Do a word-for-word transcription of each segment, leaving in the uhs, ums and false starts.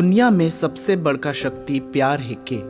दुनिया में सबसे बड़का शक्ति प्यार है के।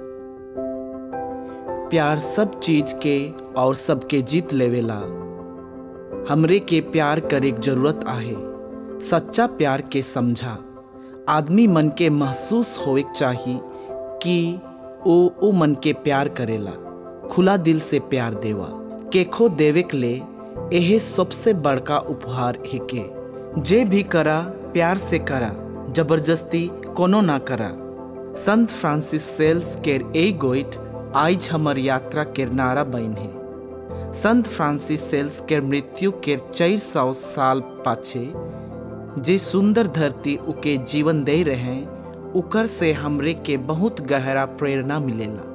प्यार सब चीज के और सबके जीत लेवेला। हमरे के प्यार करे के जरूरत आहे। सच्चा प्यार के समझा आदमी मन के महसूस होए चाही कि ओ ओ मन के प्यार करेला। खुला दिल से प्यार देवा केखो देवे के ले यह सबसे बड़का उपहार है के। जे भी करा प्यार से करा, जबरदस्ती कोनो ना करा। संत फ्रांसिस सेल्स केर ए गोइट आज हमर यात्रा केर नारा बन है। संत फ्रांसिस सेल्स केर मृत्यु केर चार सौ साल पाछे जे सुंदर धरती उके जीवन दे रहे उकर से हमरे के बहुत गहरा प्रेरणा मिलेला।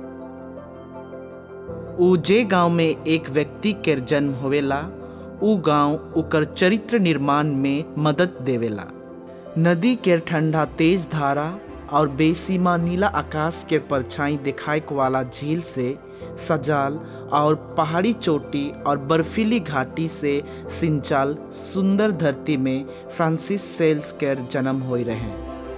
उ जे गांव में एक व्यक्ति केर जन्म होवेला उ गांव उकर चरित्र निर्माण में मदद देवेला। नदी केर ठंडा तेज धारा और बेसीमा नीला आकाश के परछाई दिखाई वाला झील से सजाल और पहाड़ी चोटी और बर्फीली घाटी से सिंचाल सुंदर धरती में फ्रांसिस सेल्स केर जन्म होई रहे।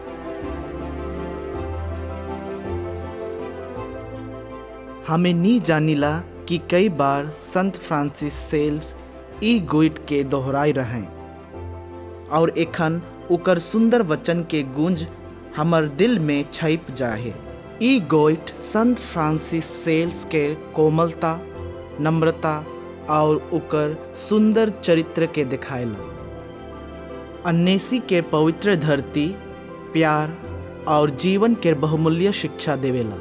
हमें नी जानिला कि कई बार संत फ्रांसिस सेल्स ई गोइट के दोहराई रहे और एखन उकर सुंदर वचन के गूंज हमर दिल में छाप जाहे। ई गोइट संत फ्रांसिस सेल्स के कोमलता, नम्रता और उकर सुंदर चरित्र के दिखाएला। अन्नेसी के पवित्र धरती, प्यार और जीवन के बहुमूल्य शिक्षा देवेला।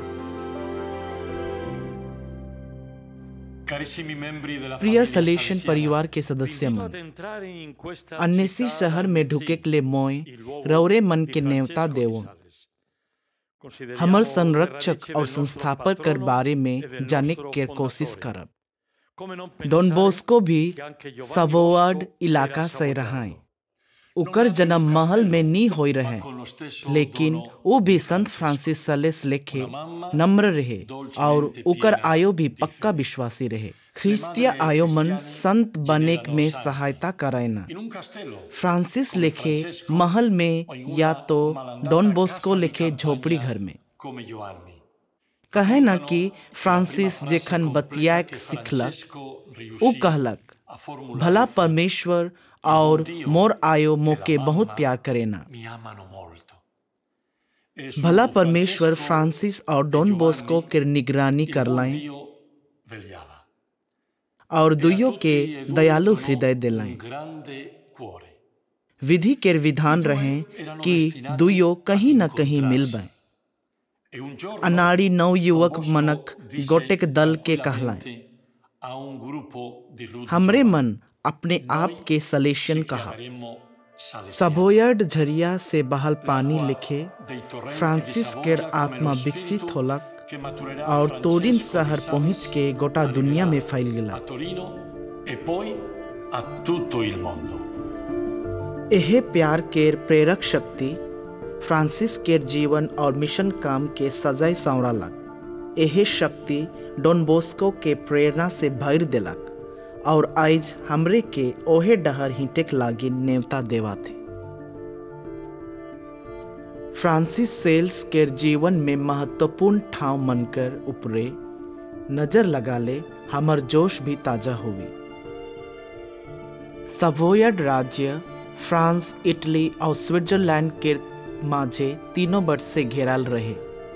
प्रिय सलेशन परिवार के सदस्य मन, अन्नेसी शहर में ढुके के लिए मोय रौरे मन के नेवता देवो। हमर संरक्षक और संस्थापक कर बारे में जाने के कोशिश करब। डॉन बोस्को भी सवोयार्ड इलाका से रहा। उकर जन्म महल में नी होई रहे, लेकिन वो भी संत फ्रांसिस सेल्स लेखे नम्र रहे और उकर आयो भी पक्का विश्वासी रहे। ख्रिस्तीय आयो मन संत बने में सहायता करायना। फ्रांसिस लेखे महल में या तो डॉन बोस्को लेखे झोपड़ी घर में। कहे ना कि फ्रांसिस जेखन बतिया सिखलक उ कहलक, भला परमेश्वर और मोर आयो मोके बहुत प्यार करेना। भला परमेश्वर फ्रांसिस और डॉन बोस्को के निगरानी करलाएं और दुइयों के दयालु हृदय दिलाएं। विधि के विधान रहे कि दुइयों कहीं न कहीं मिल बाएं। अनाड़ी नव युवक मनक गोटेक दल के कहलाएं। हमरे मन अपने आप के सलेशन कहा। सवोयार्ड झरिया से बहल पानी लिखे फ्रांसिस केर आत्मा विकसित होलक और तोरिन शहर पहुंच के गोटा दुनिया में फैल गया। एहे प्यार केर प्रेरक शक्ति फ्रांसिस केर जीवन और मिशन काम के सजाए संवरालक। एहे शक्ति डॉन बोस्को के प्रेरणा से भर दिलक और आज हमरे के ओहे डहर हिटेक लागी नेवता देवा थे। फ्रांसिस सेल्स के जीवन में महत्वपूर्ण ठाव मनकर ऊपरे नजर लगा ले हमर जोश भी ताजा हुई। सवोयार्ड राज्य फ्रांस, इटली और स्विट्जरलैंड के माझे तीनों बट से घेराल रहे।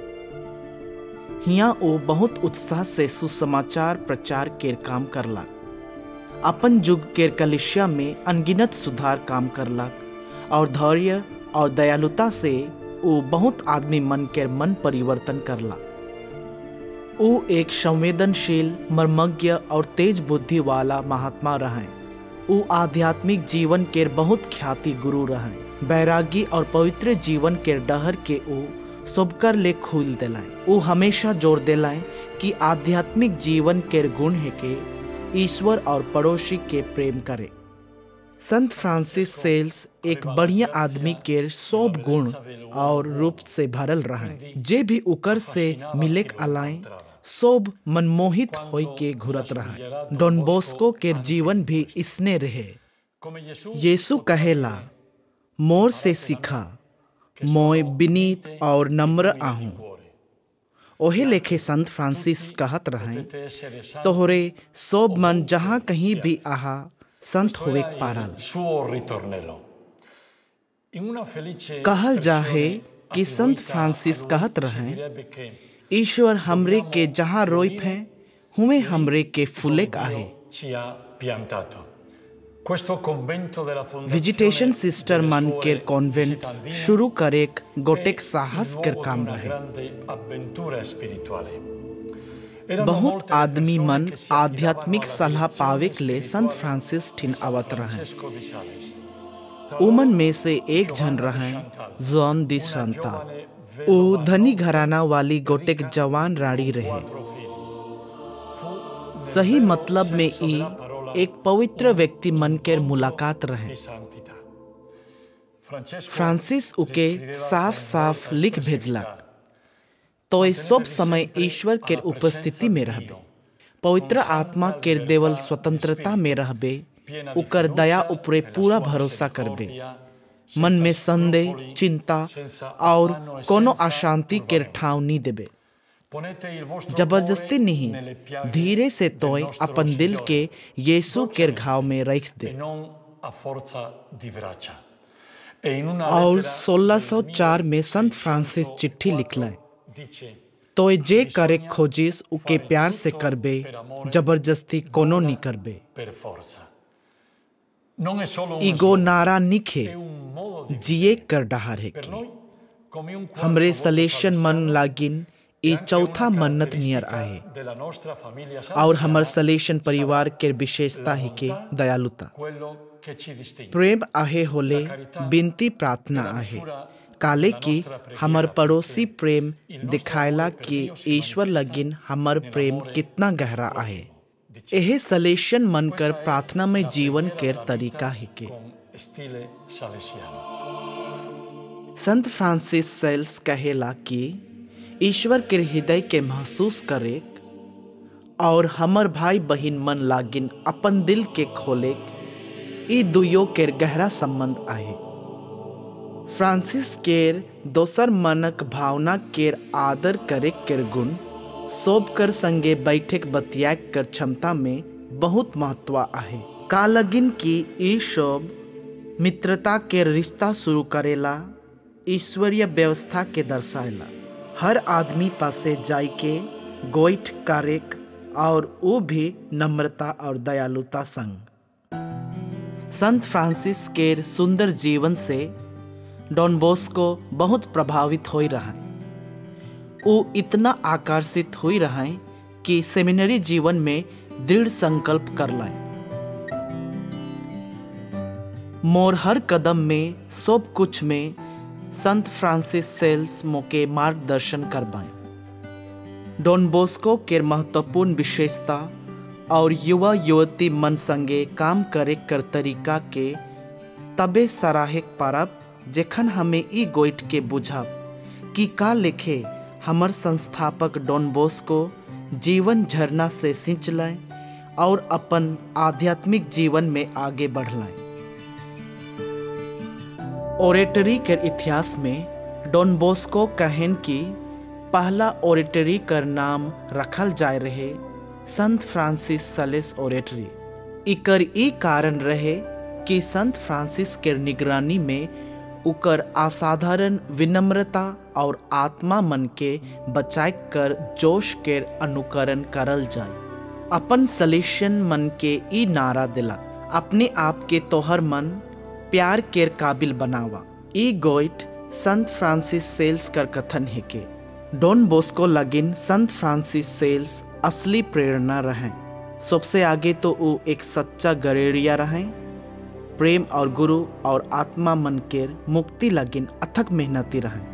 हिया ओ बहुत उत्साह से सुसमाचार प्रचार के काम करला। अपन युग के कलिसिया में अनगिनत सुधार काम करलक और धैर्य और दयालुता से वो बहुत आदमी मन के मन परिवर्तन करला। वो एक संवेदनशील, मर्मज्ञ और तेज बुद्धि वाला महात्मा रहे। वो आध्यात्मिक जीवन के बहुत ख्याति गुरु रहे। बैरागी और पवित्र जीवन के डहर के वो सबकर ले खुल दिलाए। वो हमेशा जोर दिलाए कि आध्यात्मिक जीवन के गुण है के ईश्वर और पड़ोसी के प्रेम करे। संत फ्रांसिस सेल्स एक बढ़िया आदमी के सब गुण और रूप से भरल रहे। जे भी उकर से मिले अलाए सब मनमोहित होई के घुरत रहे। डॉन बोस्को के जीवन भी इसने रहे। यीशु कहेला, मोर से सीखा, मोय विनीत और नम्र आहूँ। ओहे लेखे संत फ्रांसिस कहत रहें, तोहरे सोब मन जहाँ कहीं भी आहा संत होवे पारल। कहल जाहे कि संत फ्रांसिस कहत रहें, ईश्वर हमरे के जहाँ रोइप हैं हुए हमरे के फुलेक आहे। विजिटेशन सिस्टर मन केर कॉन्वेंट शुरू करेक गोटेक साहस कर काम रहे। बहुत आदमी मन आध्यात्मिक सलाह पावेक ले संत फ्रांसिस ठिन आवत रहे। उमन में से एक जन रहे जॉन दी संता। वो धनी घराना वाली गोटेक जवान रानी रहे। सही मतलब में ई एक पवित्र व्यक्ति मन केर मुलाकात रहे। फ्रांसिस उके साफ साफ लिख भेजलक, तो सब समय ईश्वर केर उपस्थिति में रहबे, पवित्र आत्मा केर देवल स्वतंत्रता में रहबे, उकर दया उपरे पूरा भरोसा करबे, मन में संदेह, चिंता और कोनो अशांति केर ठाव नहीं देबे। जबरदस्ती नहीं, धीरे से तोय अपन दिल के यीशु केर घाव में रख दे। और सोलह सौ चार में संत फ्रांसिस चिट्ठी लिखलाय, तोय जे करे खोजिस उके प्यार से करबे, जबरदस्ती कोनो नहीं करबे। ईगो नारा निखे जिए कर डहार है कि हमरे सलेशन मन लागिन ई चौथा मन्नत नियर आहे, और हमर सलेशन परिवार के विशेषता ही के दयालुता, प्रेम आहे होले बिनती प्रार्थना आहे, काले की हमर पड़ोसी प्रेम दिखायला कि ईश्वर लगिन हमर प्रेम कितना गहरा आहे। एहे सलेशन मन कर प्रार्थना में जीवन केर तरीका है के। संत फ्रांसिस सेल्स कहेला कि ईश्वर के हृदय के महसूस करे और हमर भाई बहिन मन लागिन अपन दिल के खोले, ई दुयो केर गहरा संबंध आहे। फ्रांसिस केर दोसर मनक भावना केर आदर करे केर गुण सोब कर संगे बैठक बतियाक कर क्षमता में बहुत महत्व आहे। का लगिन की ई शोब मित्रता के रिश्ता शुरू करेला, ईश्वरीय व्यवस्था के दर्शाएला। हर आदमी पासे जाय के गोइठ कारेक और वो भी नम्रता और दयालुता संग। संत फ्रांसिस के सुंदर जीवन से डॉन बोस्को बहुत प्रभावित हो रहा है। वो इतना आकर्षित हुई रहा है कि सेमिनरी जीवन में दृढ़ संकल्प कर लाए। मोर हर कदम में सब कुछ में संत फ्रांसिस सेल्स मोके मार्गदर्शन करवाएं। डॉन बोस्को के महत्वपूर्ण विशेषता और युवा युवती मन संगे काम करे कर तरीका के तबे सराहेक पारब जेखन हमें ई गोइट के बुझब कि का लेखे हमर संस्थापक डॉन बोस्को जीवन झरना से सिंच लाए और अपन आध्यात्मिक जीवन में आगे बढ़ लाए। ओरेटरी के इतिहास में डॉन बोस्को कहन कि पहला ओरेटरी कर नाम रखल जाए रहे संत फ्रांसिस सलेस ओरेटरी। इकर ई कारण रहे कि संत फ्रांसिस के निगरानी में उकर असाधारण विनम्रता और आत्मा मन के बचाए कर जोश के अनुकरण करल जाए। अपन सलेशन मन के ई नारा दिला, अपने आप के तोहर मन प्यार के काबिल बनावा। ई गोइट संत फ्रांसिस सेल्स कर कथन है के डॉन बोस्को लगिन संत फ्रांसिस सेल्स असली प्रेरणा रहे। सबसे आगे तो वो एक सच्चा गरेड़िया रहे, प्रेम और गुरु और आत्मा मन के मुक्ति लगिन अथक मेहनती रहे।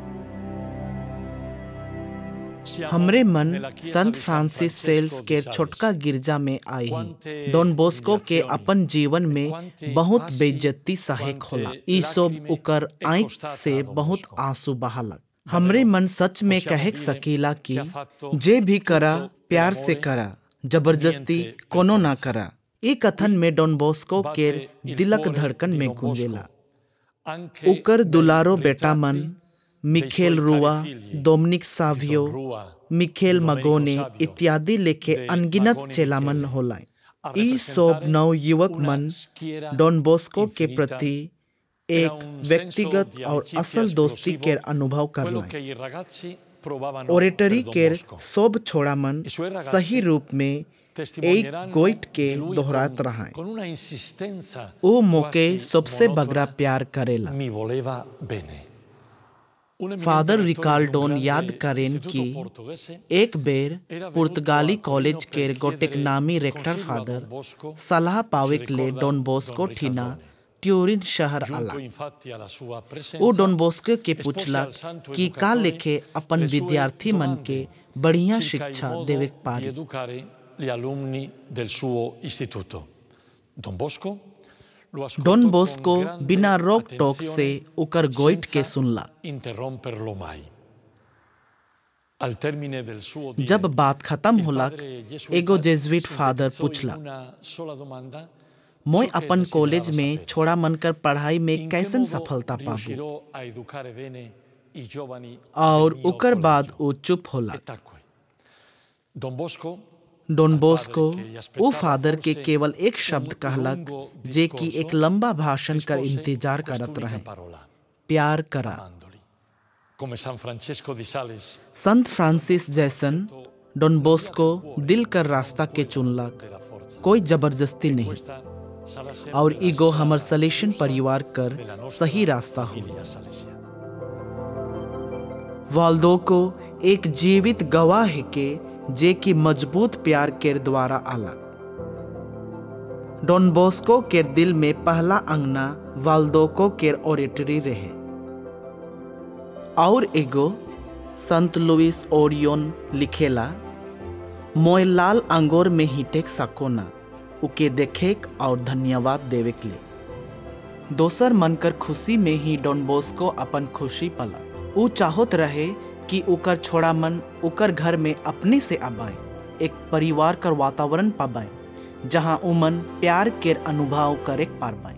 हमरे मन संत फ्रांसिस सेल्स के छोटका गिरजा में आई ही डॉन बोस्को के अपन जीवन में बहुत बेइज्जती सहेक होला। ई सब उकर आँख से बहुत आंसू बहालक। हमरे मन सच में कह सकीला कि जे भी करा प्यार से करा, जबरदस्ती कोनो ना करा। ई कथन में डॉन बोस्को के दिलक धड़कन में गूंजेला। उकर दुलारो बेटा मन मिखेल रुआ, डोमिनिक सावियो, मिखेल मगोने इत्यादि लेखे अनगिनत चेलामन होलाय। ई सब नव युवक मन डॉन बॉस्को के प्रति एक व्यक्तिगत और असल दोस्ती के अनुभव करलाय। ओरेटरी के सब छोड़ा मन सही रूप में एक गोइट के दोहरात रहा है। वो मौके सबसे बगरा प्यार करेला। फादर रिकाल्डोन याद करें कि एक बेर पुर्तगाली कॉलेज के गोटेक नामी रेक्टर फादर सलाह पावेक ले डॉन बॉस्को ठीना ट्यूरिन शहर आला। वो डॉन बॉस्को के पूछला कि का लेखे अपन विद्यार्थी मन के बढ़िया शिक्षा देवे पारी। डॉन बॉस्को बिना रोक टोक से उकर गोइट के सुनला। जब बात खत्म होला, एगो जेजुइट फादर पूछला, मैं अपन कॉलेज में छोड़ा मनकर पढ़ाई में कैसन सफलता पाबू? और उकर बाद वो चुप होला। डॉन बॉस्को वो फादर के केवल एक शब्द कहलक जे कि एक लंबा भाषण कर इंतजार करत रहे, प्यार करा। संत फ्रांसिस जैसन डॉन बॉस्को दिल कर रास्ता के चुनलक, कोई जबरदस्ती नहीं। और ईगो हमर सलेशन परिवार कर सही रास्ता हो। वाल्दो को एक जीवित गवाह है के जे की मजबूत प्यार के द्वारा आला। डॉन बॉस्को के दिल में पहला अंगना वाल्दोको के ओरेटरी रहे। और एगो संत लुइस ओरियन लिखेला, मोय लाल अंगोर में ही टेक सकोना उके देखेक और धन्यवाद देवेक ले। दोसर मनकर खुशी में ही डॉन बॉस्को अपन खुशी पला। वो चाहत रहे कि उकर छोड़ा मन उकर घर में अपने से आबाए, एक परिवार कर वातावरण पाबाए जहां उमन प्यार के अनुभव करे पारबाए।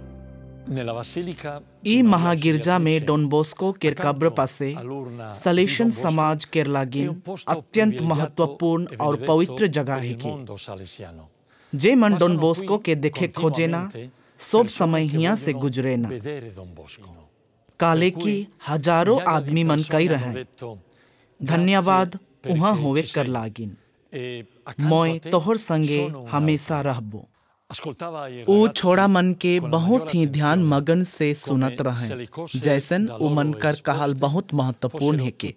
ई महागिरजा में डॉन बॉस्को के कब्र पासे सलेशन समाज के लागिन अत्यंत महत्वपूर्ण और पवित्र जगह है के जे मन डॉन बॉस्को के देखे खोजे ना, सब समय हिया से गुजरे ना। काले की हजारों आदमी मन कई रहे, धन्यवाद उहाँ होवे कर लागिन। मोय तोहर संगे हमेशा रहबो। ऊ छोड़ा मन के बहुत ही ध्यान मगन से सुनत रहे, जैसन ऊ मन कर कहल बहुत महत्वपूर्ण है के।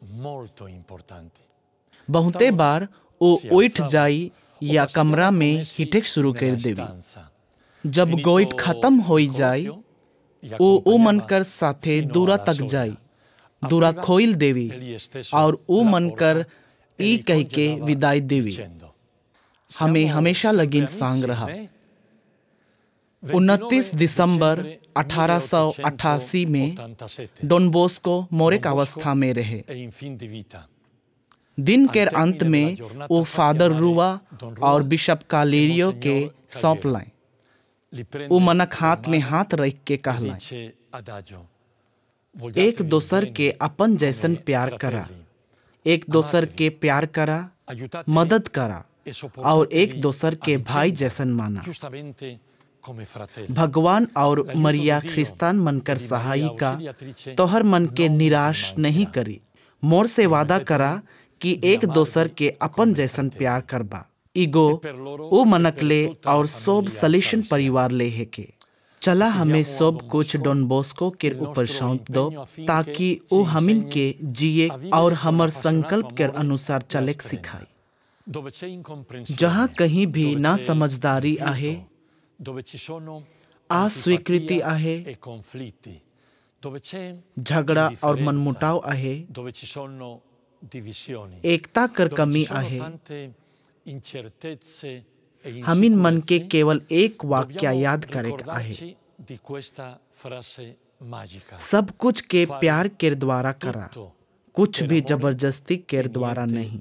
बहुते बार ऊ उठ जाई या कमरा में हिटेक शुरू कर देवी। जब गोइट खत्म हो जाए, वो ऊ मनकर साथे दूरा तक जाई, दूरा खोइल देवी और ऊ मनकर ई कह के विदाई देवी। हमें हमेशा लगिन सांग रहा। उनतीस दिसंबर अठारह सौ अट्ठासी में डॉन बॉस्को मोरेक अवस्था में रहे। दिन के अंत में वो फादर रुआ और बिशप कालेरियो के सौंप लाए। वो मनक हाथ में हाथ रख के कहलाए, एक दोसर के अपन जैसन प्यार करा, एक दोसर के प्यार करा, मदद करा और एक दोसर के भाई जैसन माना। भगवान और मरिया ख्रिस्तान मनकर सहायिका तोहर मन के निराश नहीं करी। मोर से वादा करा कि एक दोसर के अपन जैसन प्यार करबा। ईगो ओ मनक ले और सब सलेशन परिवार ले है के चला हमें सब कुछ डॉन बॉस्को के ऊपर सौंप दो, ताकि वो हमिन के जिए और हमर संकल्प के अनुसार चले सिखाई। जहाँ कहीं भी ना समझदारी आहे, अस्वीकृति आहे, झगड़ा और मनमुटाव आहे, एकता कर कमी आहे, हमिन मन के केवल एक वाक्य याद करे आहे, सब कुछ के प्यार के द्वारा करा, कुछ भी जबरदस्ती के द्वारा नहीं।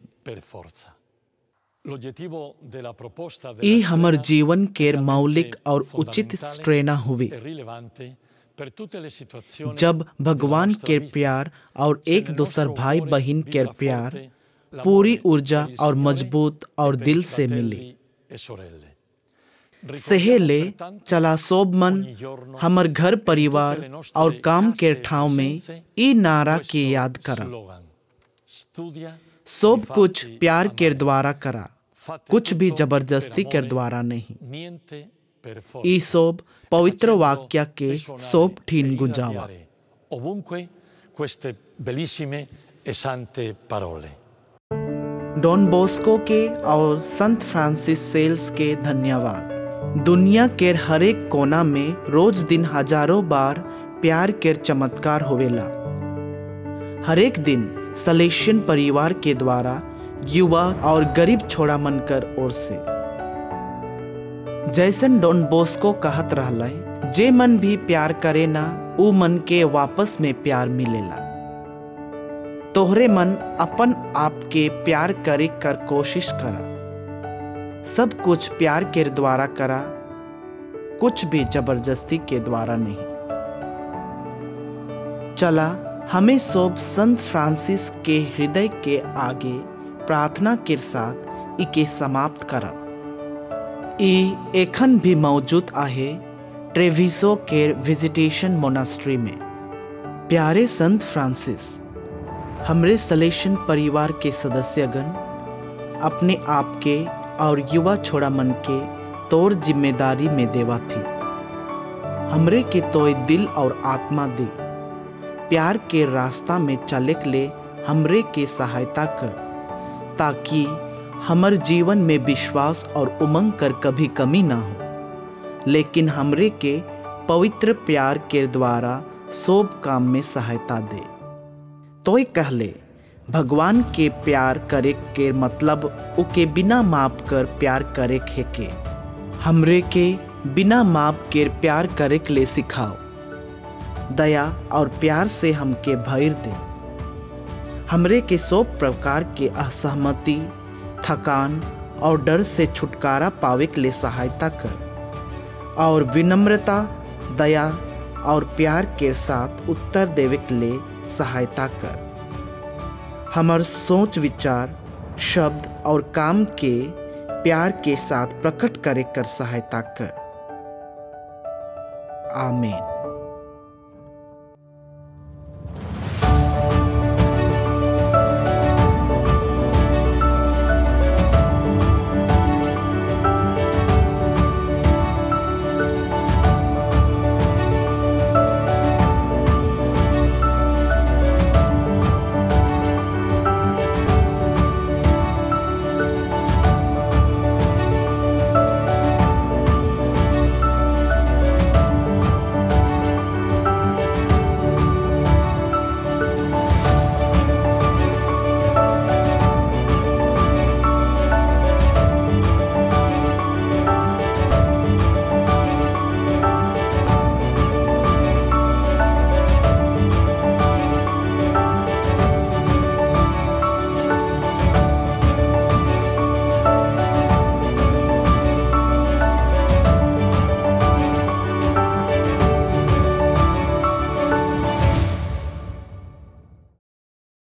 ई हमर जीवन के मौलिक और उचित स्ट्रेना हुई। जब भगवान के प्यार और एक दूसर भाई बहन के प्यार पूरी ऊर्जा और मजबूत और दिल से मिले, सहेले चला सोब मन हमर घर परिवार और काम के ठाव में ई नारा के याद करा। सोब कुछ प्यार के द्वारा करा, कुछ भी जबरदस्ती के द्वारा नहीं। ई सोब पवित्र वाक्य के सोब ठीन गुंजावा। डॉन बॉस्को के और संत फ्रांसिस सेल्स के धन्यवाद। दुनिया के हरेक कोना में रोज दिन हजारों बार प्यार के चमत्कार होवेला। हरेक दिन सलेशियन परिवार के द्वारा युवा और गरीब छोड़ा मनकर ओर से जैसन डॉन बॉस्को कहत रहला, जे मन भी प्यार करे ना उ मन के वापस में प्यार मिलेला। तोहरे मन अपन आप के प्यार करे कर कोशिश करा। सब कुछ प्यार के द्वारा करा, कुछ भी जबरदस्ती के द्वारा नहीं। चला हमें सोब संत फ्रांसिस के हृदय के आगे प्रार्थना के साथ इके समाप्त करा। ई एखन भी मौजूद आहे ट्रेविसो के विजिटेशन मोनास्ट्री में। प्यारे संत फ्रांसिस, हमरे सलेशन परिवार के सदस्यगण अपने आप के और युवा छोड़ा मन के तौर जिम्मेदारी में देवा थी। हमरे के तोय दिल और आत्मा दे, प्यार के रास्ता में चले के ले हमरे के सहायता कर, ताकि हमर जीवन में विश्वास और उमंग कर कभी कमी ना हो, लेकिन हमरे के पवित्र प्यार के द्वारा सोब काम में सहायता दे। तोय कहले भगवान के प्यार करे के मतलब उके बिना माप कर प्यार करे खे के। हमरे के बिना माप के प्यार करे के ले सिखाओ। दया और प्यार से हमके भर दे। हमरे के सब प्रकार के असहमति, थकान और डर से छुटकारा पावे के लिए सहायता कर, और विनम्रता, दया और प्यार के साथ उत्तर देवे के लिए सहायता कर। हमार सोच, विचार, शब्द और काम के प्यार के साथ प्रकट करे कर सहायता कर। आमीन।